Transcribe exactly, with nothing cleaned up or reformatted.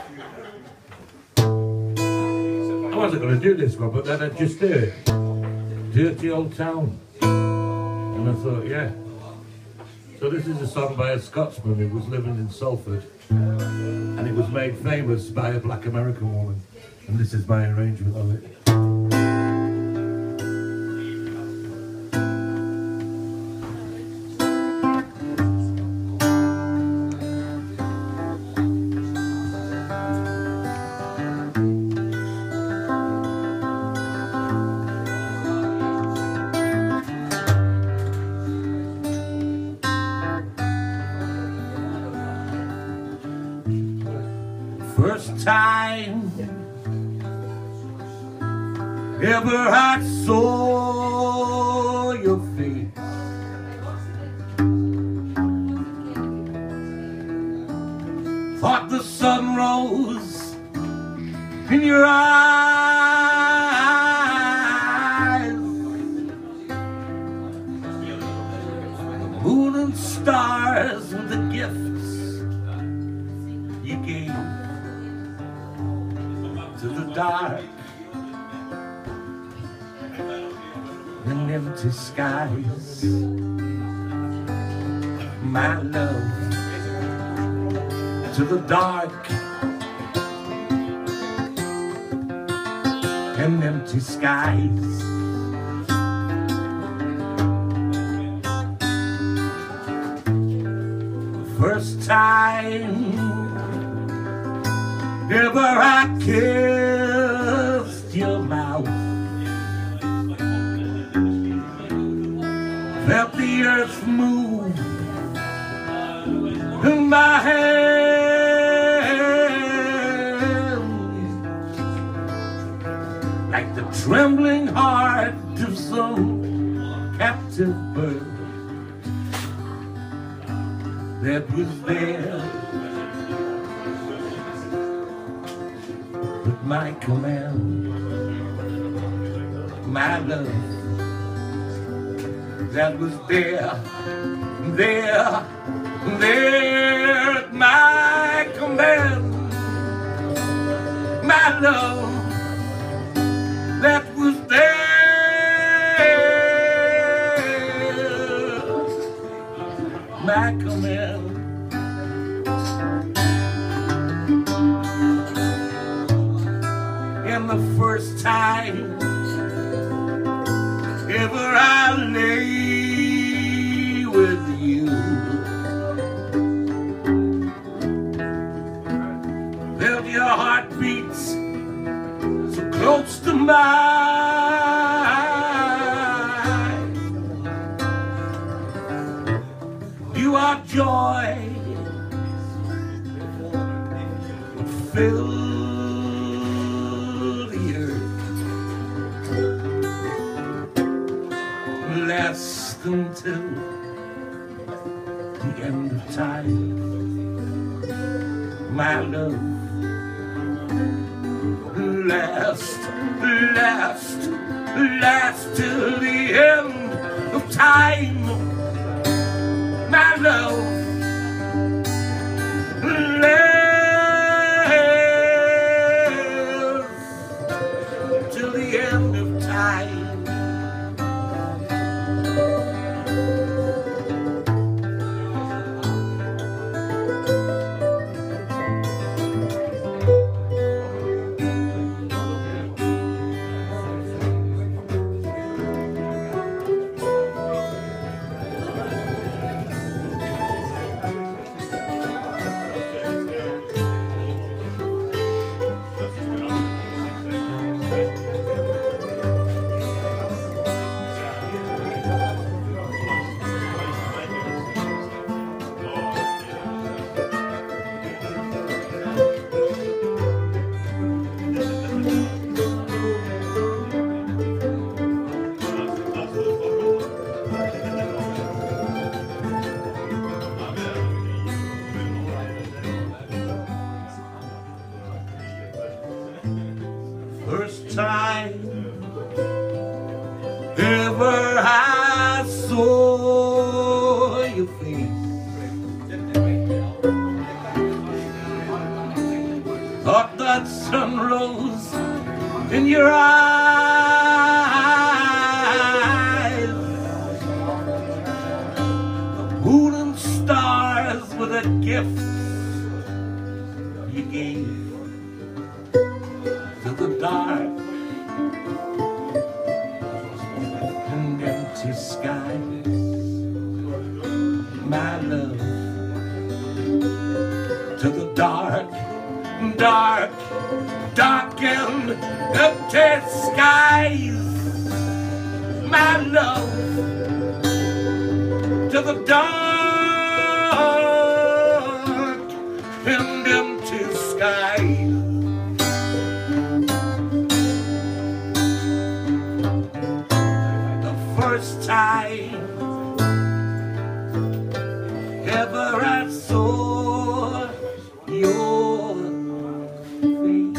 I wasn't going to do this one, but then I'd just do it. Dirty Old Town. And I thought, yeah. So this is a song by a Scotsman who was living in Salford. And it was made famous by a black American woman. And this is my arrangement of it. First time ever I saw your face, thought the sun rose in your eyes, the moon and stars were the gifts you gave to the dark and empty skies. My love, to the dark and empty skies. First time ever I kissed your mouth, felt the earth move in my hand, like the trembling heart of some captive bird that was there with my command. My love, that was there, there, there at my command. My love, that was there, my command. And the first time ever I lay with you, felt your heartbeats so close to mine. You are joy, fill the earth, last until the end of time. My love, last, last, last till the end of time. My love, last till the end of time. First time ever I saw your face, thought that sun rose in your eyes. The moon and stars were the gifts you gave to the dark and empty skies, my love. To the dark, dark, dark and empty skies, my love. To the dark and empty skies. The first time ever I saw your face.